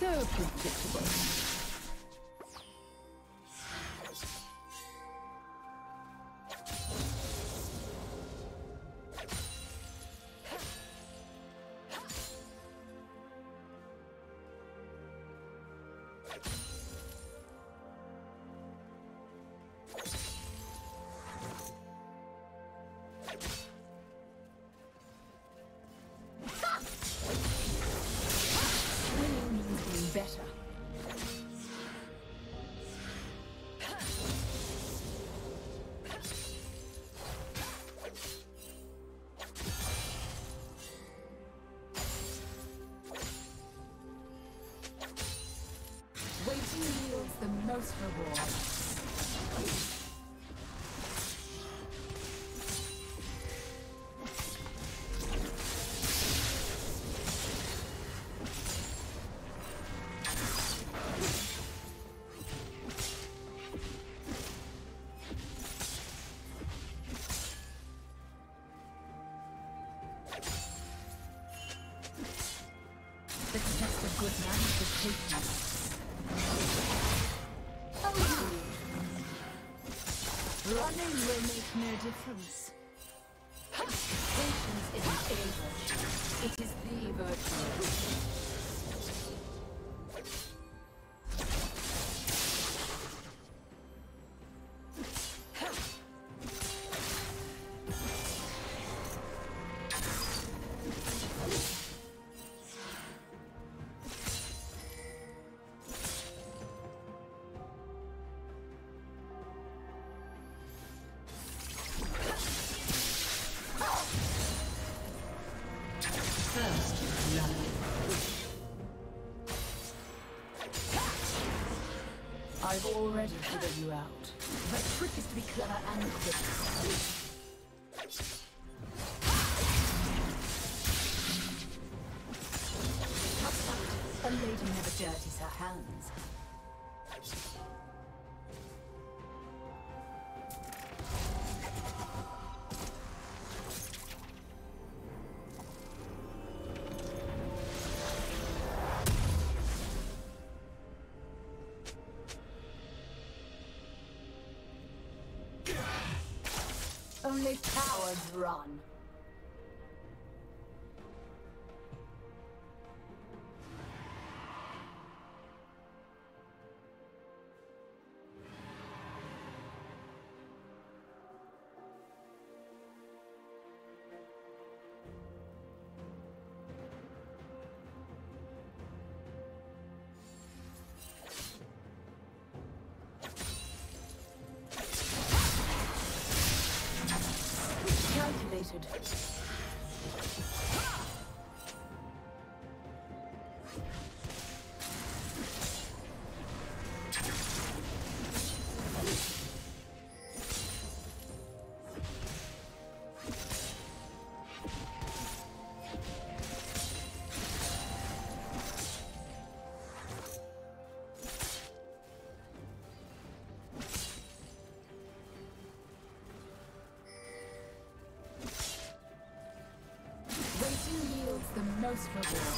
So predictable. Better. Waiting yields the most reward. The test of good manners is patience. Running will make no difference. Patience isn't a virtue. It is the virtue. I've already figured you out. The trick is to be clever and quick. A lady never dirties her hands. Only cowards run. Calculated. The most reward.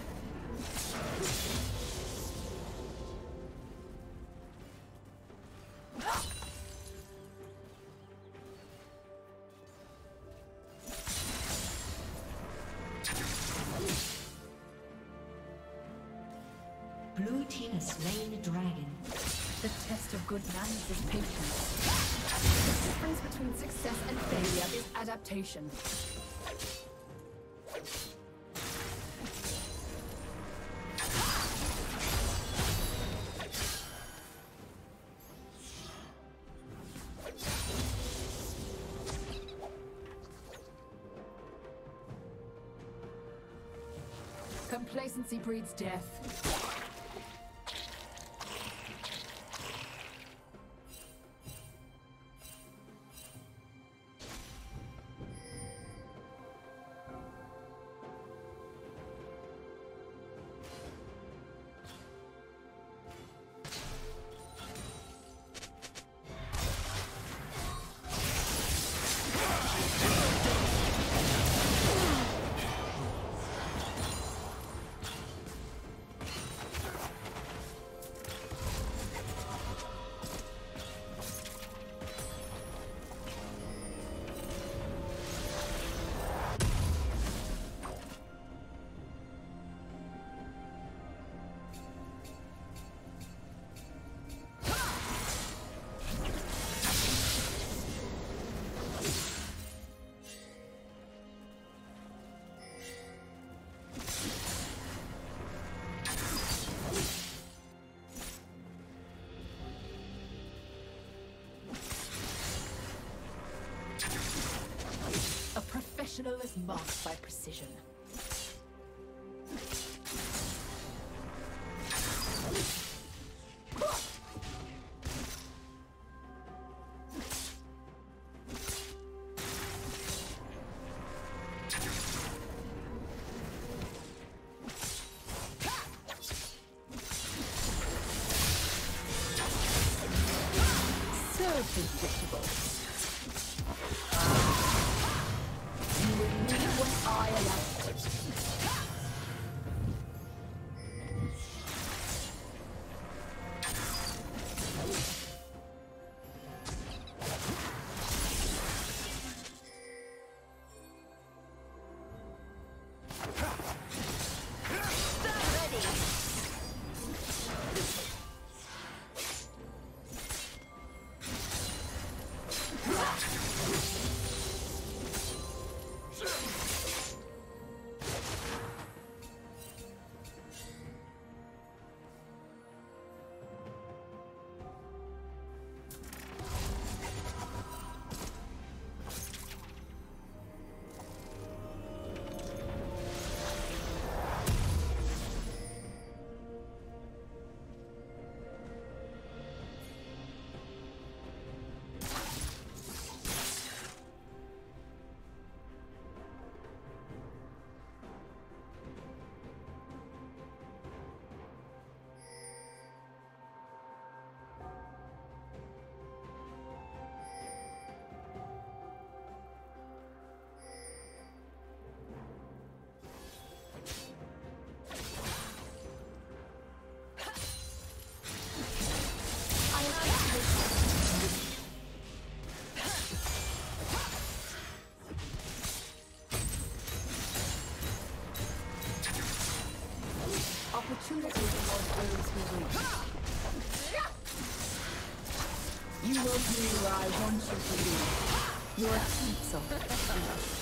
Blue team has slain the dragon. The test of good manners is patience. The difference between success and failure is adaptation. Complacency breeds death. marked by precision. Predictable. You will need what I allow. Opportunity towards those who wait. You will be where I want you to be. Your attempts are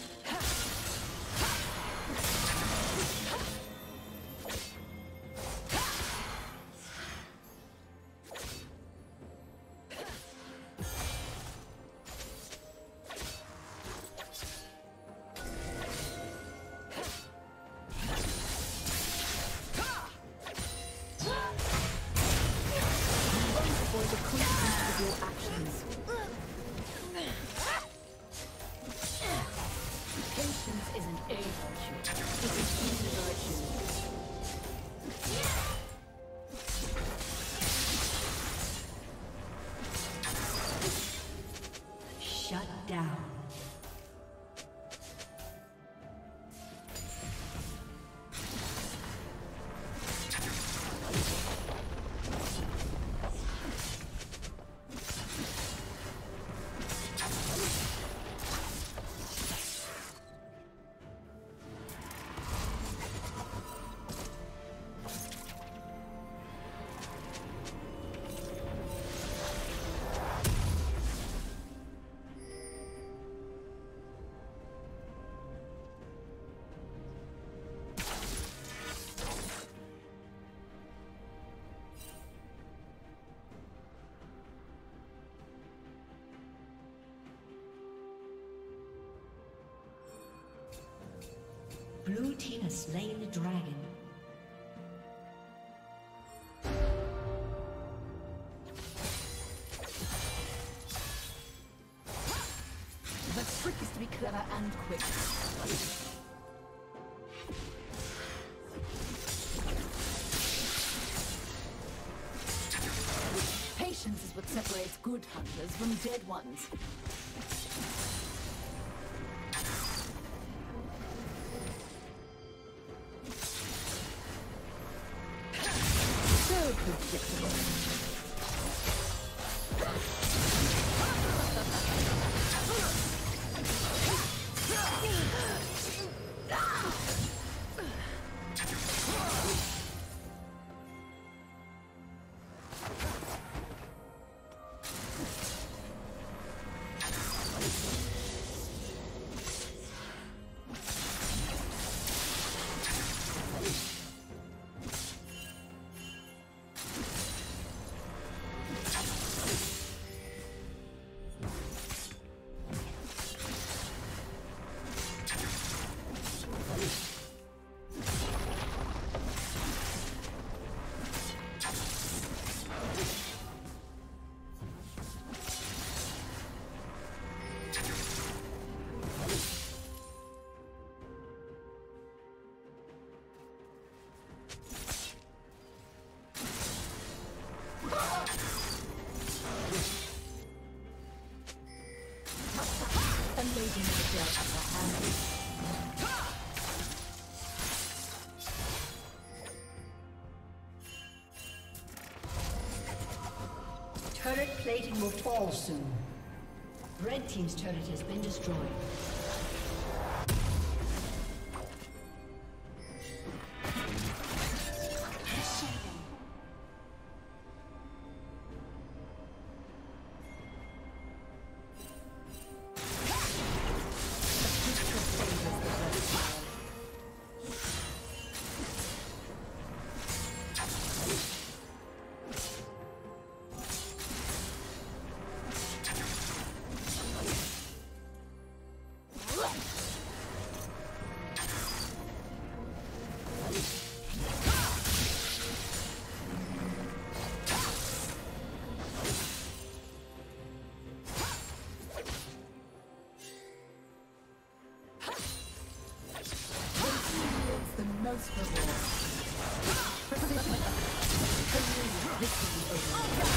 down. Blue team has slain the dragon. The trick is to be clever and quick. Patience is what separates good hunters from dead ones. plating will fall soon. Red team's turret has been destroyed. Most reward. This will be over.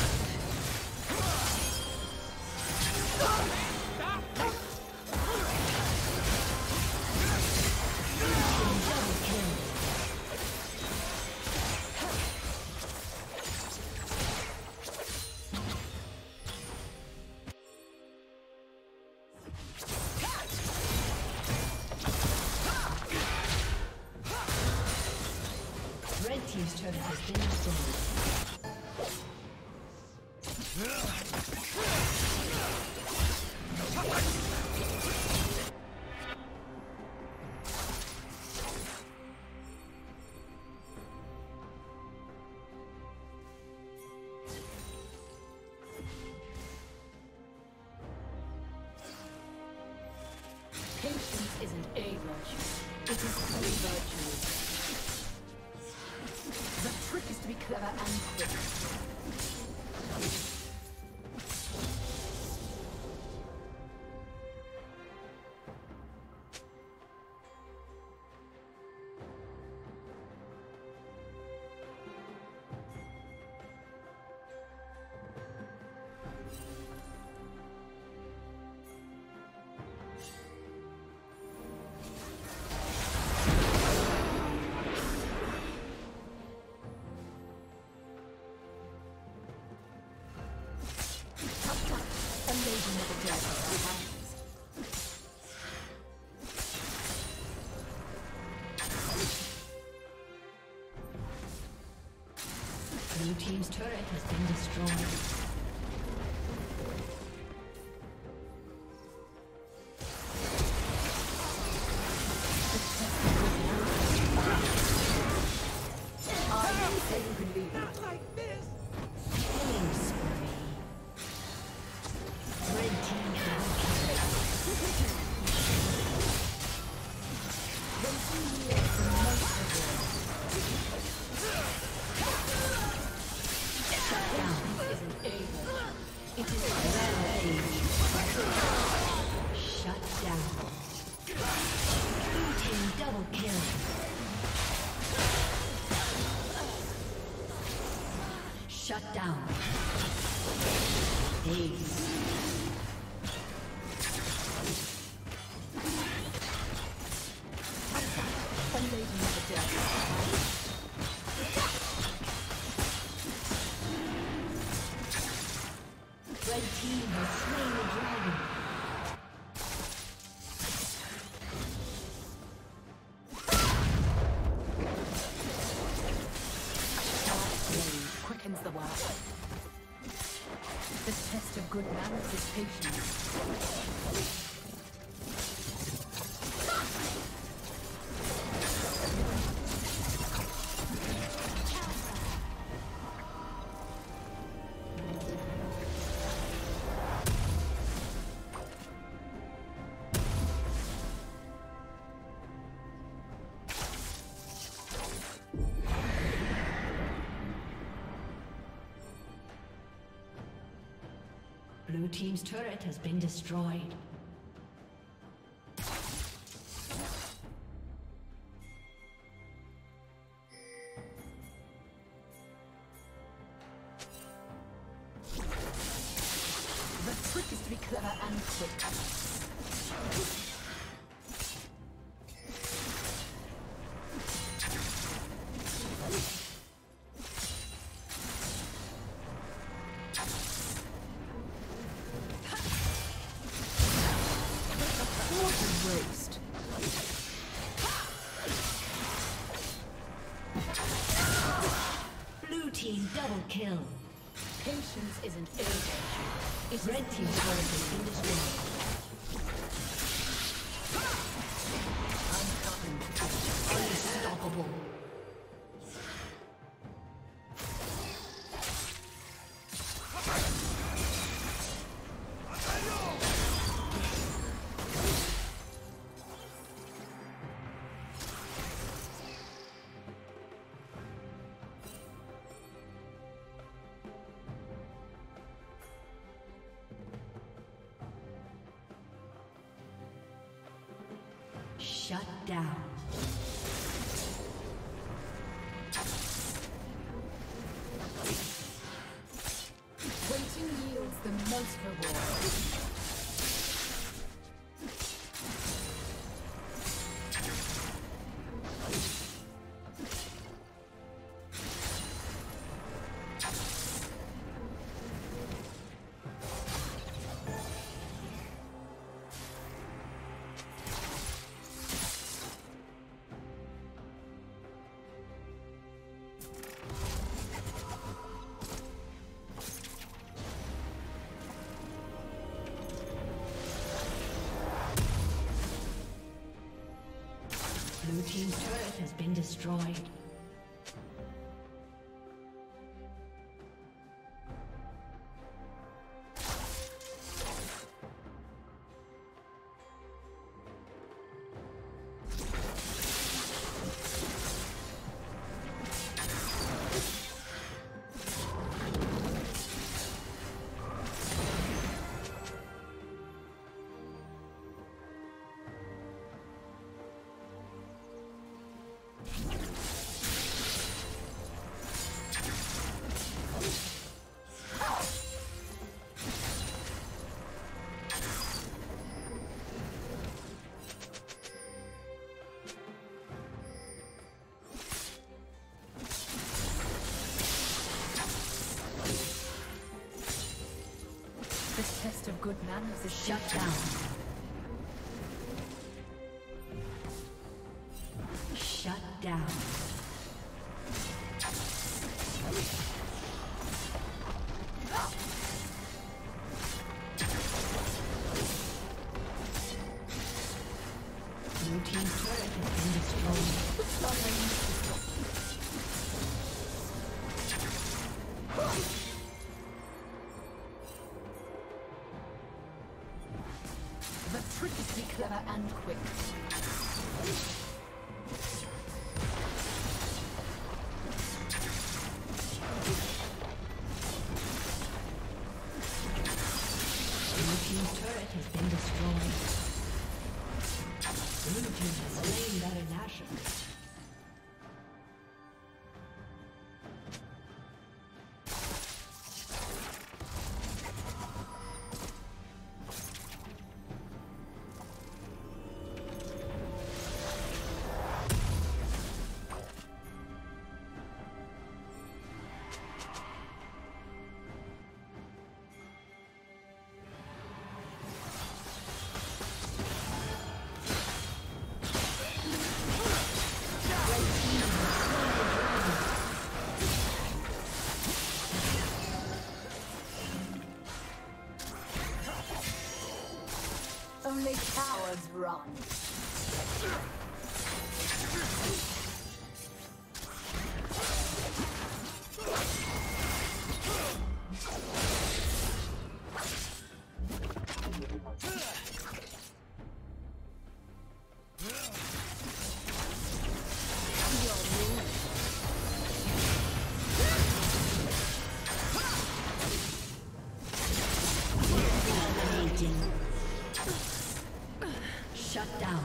Team's turret has been destroyed. Patience isn't a virtue, it is a virtue. The trick is to be clever and quick. Blue team's turret has been destroyed. Shut down. Ace. Red team has slain the dragon. Quickens the work. The test of good manners is patience. Blue team's turret has been destroyed. The trick is to be clever and quick. team double kill. Patience isn't age. It's Red team's turret has been destroyed. Unstoppable. Shut down. Waiting yields the most reward. Blue team's turret has been destroyed. The test of good manners is Shut down. Shut down. Blue team's turret has been destroyed. The trick is to be clever and quick. Blue team's turret has been destroyed. Blue team has slain Baron Nashor. Only cowards run. Shut down.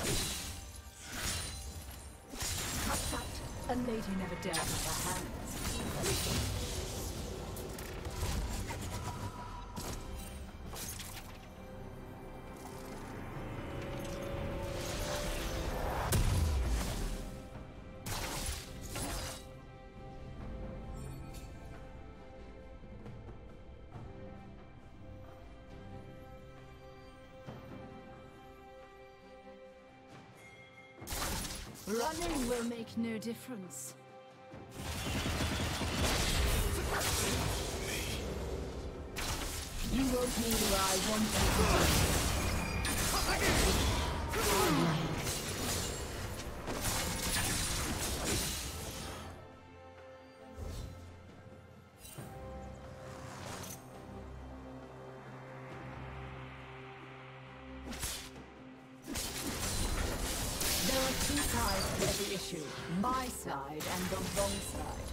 A lady never dared with her hands. Running will make no difference. You won't need where I want The issue, my side and the wrong side.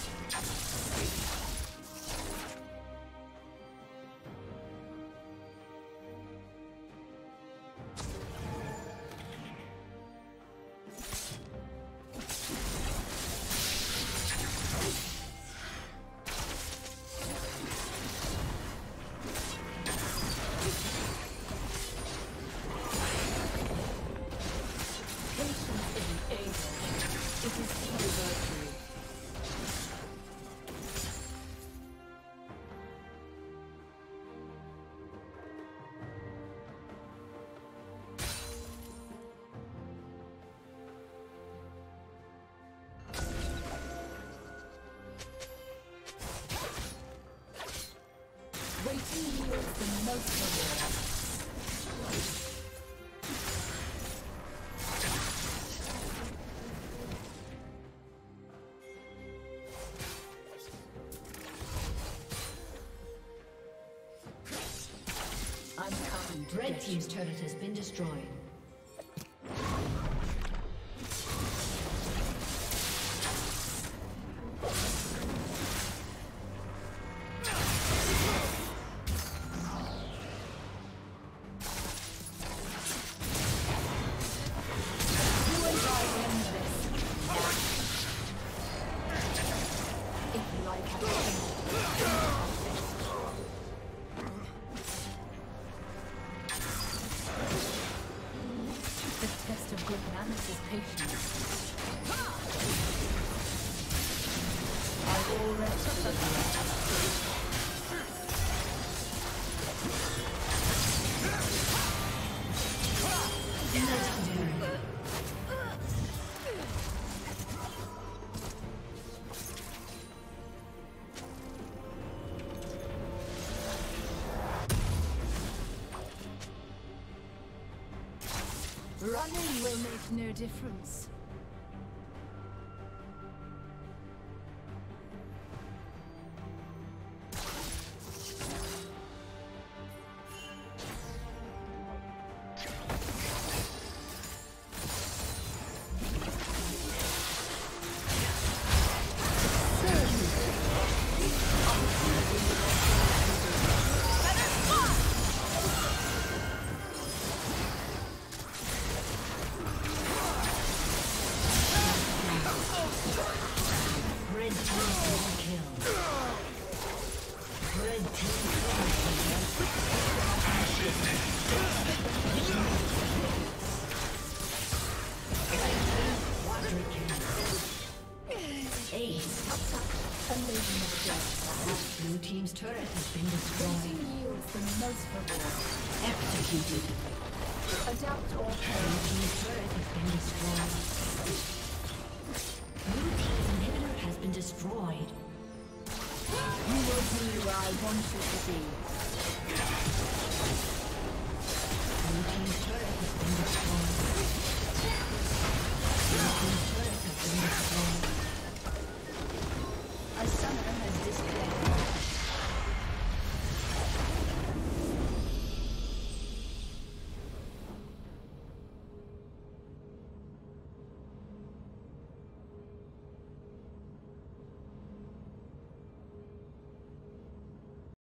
Waiting yields the most reward. I'm coming. Red team's turret has been destroyed. Running will make no difference. Blue team's turret has been destroyed. Yields the most reward. Executed. Adapt or Blue team's turret has been destroyed. Blue team's inhibitor has been destroyed. You will be where I want you to be.